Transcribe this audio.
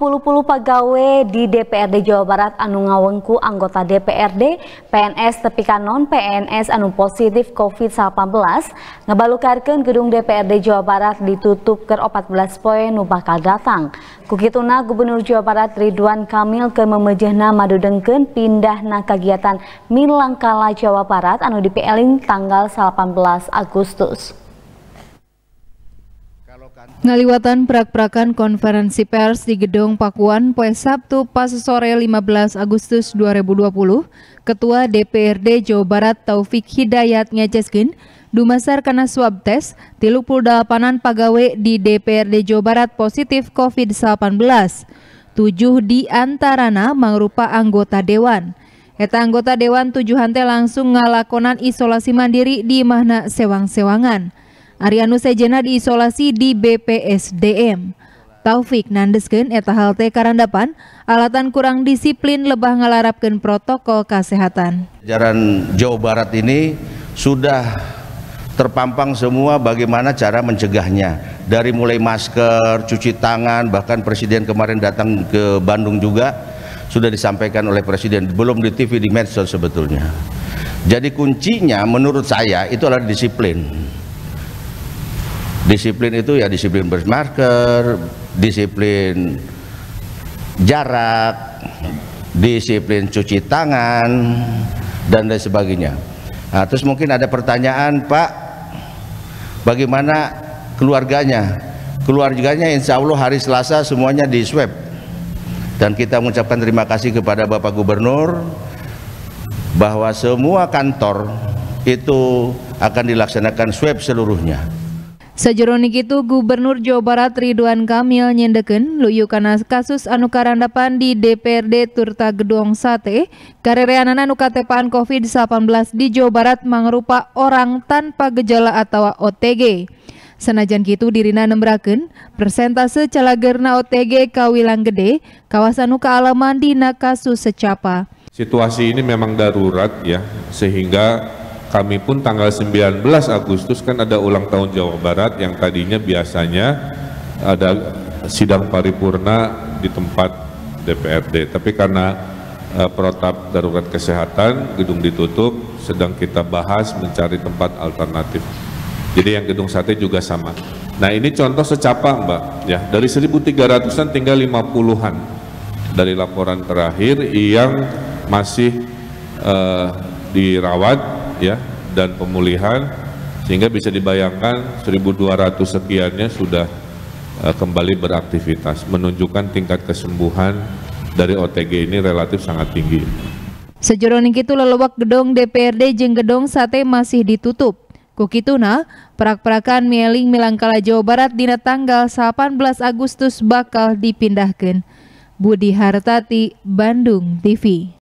20 pegawai di DPRD Jawa Barat anu ngawengku anggota DPRD PNS tepi kanon PNS anu positif COVID-19 ngabalukarkeun gedung DPRD Jawa Barat ditutup ke 14 poe nu bakal datang. Kukituna Gubernur Jawa Barat Ridwan Kamil keur memejehna madudengkeun pindahna kagiatan Milangkala Jawa Barat anu dipieling tanggal 18 Agustus. Ngaliwatan prak-prakan konferensi pers di Gedung Pakuan poe Sabtu pas sore 15 Agustus 2020, Ketua DPRD Jawa Barat Taufik Hidayat ngeceskeun dumasar kana swab tes 38an pagawe di DPRD Jawa Barat positif COVID-19. 7 di antarana mangrupa anggota dewan. Eta anggota dewan 7 hante langsung ngalakonan isolasi mandiri di imahna sewang-sewangan. Arianu sejena diisolasi di BPSDM. Taufik nandeskeun eta halte karandapan alatan kurang disiplin lebah ngalarapkeun protokol kesehatan. Jajaran Jawa Barat ini sudah terpampang semua bagaimana cara mencegahnya. Dari mulai masker, cuci tangan, bahkan Presiden kemarin datang ke Bandung juga sudah disampaikan oleh Presiden, belum di TV, di medsos sebetulnya. Jadi kuncinya menurut saya itu adalah disiplin. Disiplin itu ya disiplin bermasker, disiplin jarak, disiplin cuci tangan, dan lain sebagainya. Nah, terus mungkin ada pertanyaan, Pak, bagaimana keluarganya? Keluarganya insya Allah hari Selasa semuanya di swab. Dan kita mengucapkan terima kasih kepada Bapak Gubernur bahwa semua kantor itu akan dilaksanakan swab seluruhnya. Sajeronik itu Gubernur Jawa Barat Ridwan Kamil nyendekeun luyukana kasus anu karandapan di DPRD turta Gedong Sate karereanana anu katepaan COVID-19 di Jawa Barat mangrupa orang tanpa gejala atau OTG. Sanajan kitu dirina nembrakeun persentase calagerna OTG kawilang gede kawasan nu kaalaman dina kasus secapa. Situasi ini memang darurat ya, sehingga kami pun tanggal 19 Agustus kan ada ulang tahun Jawa Barat yang tadinya biasanya ada sidang paripurna di tempat DPRD. Tapi karena protap darurat kesehatan, gedung ditutup, sedang kita bahas mencari tempat alternatif. Jadi yang Gedung Sate juga sama. Nah ini contoh secapa Mbak, ya dari 1.300-an tinggal 50-an dari laporan terakhir yang masih dirawat ya dan pemulihan, sehingga bisa dibayangkan 1.200 sekiannya sudah kembali beraktivitas, menunjukkan tingkat kesembuhan dari OTG ini relatif sangat tinggi. Sajeroning kitu lelewak gedung DPRD jeung Gedung Sate masih ditutup. Kukituna prak-prakan mieling Milangkala Jawa Barat dina tanggal 18 Agustus bakal dipindahkeun. Budi Hartati, Bandung TV.